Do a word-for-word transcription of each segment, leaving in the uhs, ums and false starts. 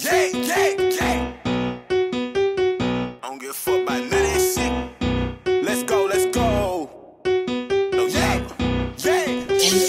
yeah, yeah, yeah. I don't give a fuck about none of that shit. Let's go, let's go. No, yeah, yeah.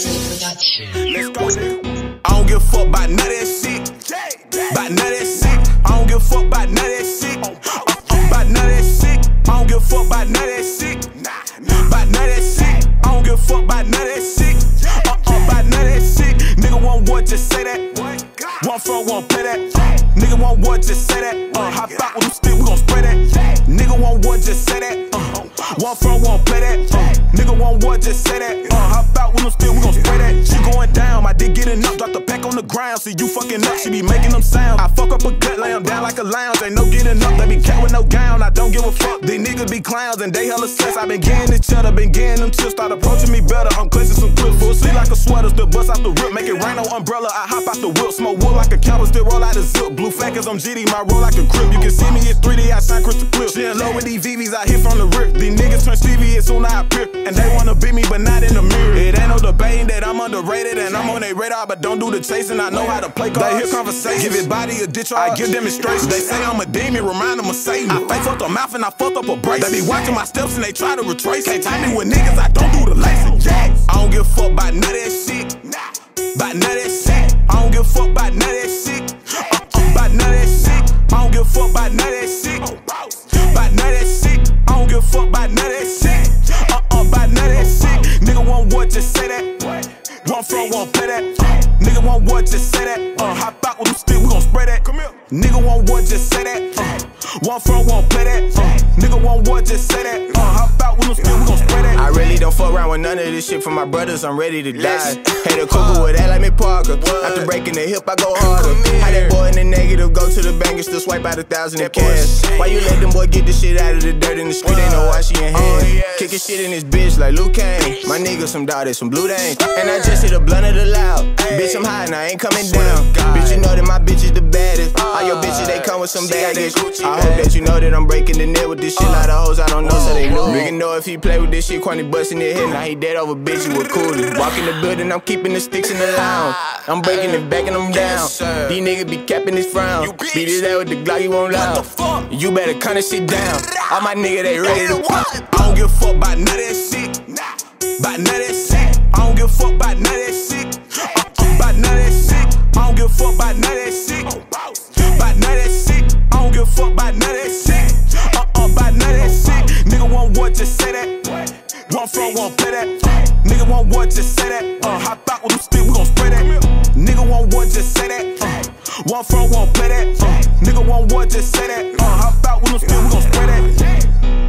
Let's go, nigga. I don't give a fuck about none of that shit. Yeah, yeah. About none of that shit. I don't give a fuck about none of that shit. About none of that shit. I don't give a fuck about none of that shit. About none of that shit. I don't give a fuck about none of that shit. Uh, uh, about none of that shit. Nigga want what, just say that. One front, one play that. Nigga want what, just say that. Uh, hop out with them stick, we gon' spray that. Nigga want what, just say that. Uh, one front, one play that. Uh, nigga want what, just say that. Uh, hop out with them stick, we gon' spray that. She going down, my dick getting up, drop the pack on the ground. See you fucking up, she be making them sounds. I fuck up a gut, lay them down like a lounge. Ain't no getting up, they be cat with no gown. I don't give a fuck, these niggas be clowns and they hella stress. I been getting this cheddar, been getting them chips. Start approaching me better, I'm clenching some clips. Full sleep like a sweater, still bust out the rip. Make it rain, no umbrella, I hop out the whip. Smoke wood like a cowboy, still roll out a zip. Blue flag cause I'm G D, my roll like a crib. You can see me in three D, I shine crystal clear. She in love with these V Vs, I hit from the rear. These niggas turn Stevie as soon as I appear. And they wanna beat me, but not in the mirror. It ain't no debating that I'm underrated and I'm on their radar, but don't do the chasing. I know how to play cards. They hear conversation, give it body a ditch, I give demonstrations. They say I'm a demon, remind them of Satan. I face up the mouth and I fucked up a brace. They be watching my steps and they try to retrace. Can't tie me with niggas, I don't do the lacing. I don't give a fuck about none of that shit. About none of that shit. I don't give a fuck about none of that shit. Uh, uh, about none of that shit. I don't give a fuck about none of that shit. About none of that shit. I don't give a fuck about none of that shit. Uh, uh, about none of that shit. Nigga want what, just say that. One front, one play that. Nigga want what, just say that. Uh, hop out with them stick, we gon' spray that. Come here. Nigga want what, just say that. Uh, one front, one play that. Uh, nigga want what, just say that. Uh, hop out with them stick, we gon' spray that. I really don't fuck around with none of this shit for my brothers, I'm ready to die. Hate a couple with that like me Parker. After breaking the hip, I go harder. How that boy in the negative go to the bank and still swipe out a thousand in cash. Why you let them boy get the shit out of the dirt in the street? Ain't no why she in hand. Kicking shit in this bitch like Luke Kane. My niggas some dotted, some blue dang. And I just hit a blunt of the loud. Bitch, I'm high and I ain't coming down. Bitch, you know that my bitch is the baddest. All your bitches, they come with some baggage. I hope that you know that I'm breaking the net with this shit. Lot of hoes I don't know, so they know. Nigga know if he play with this shit, Quanny busting his head. Now he dead over bitches with coolers. Walking the building, I'm keeping the sticks in the lounge. I'm breaking it back and I'm down. These niggas be capping his frown. Beat his ass with the Glock, you won't lie. You better cut this shit down. All my niggas, they ready to walk. I don't give a fuck about none of that shit. About none of that shit. I don't give a fuck about none of that shit. Uh, uh, about none of that shit. I don't give a fuck about none of that shit. About none of that shit. I don't give a fuck about none of that shit. Uh, uh, about none of that shit. Nigga want what, just say that. One front, one play that. Nigga want what, just say that. Uh, hop out with them stick, we gon' spray that. Nigga want what, just say that. Uh, one front, one play that. Uh, nigga want what, just say that. Uh, hop out with them stick, we gon' spray that.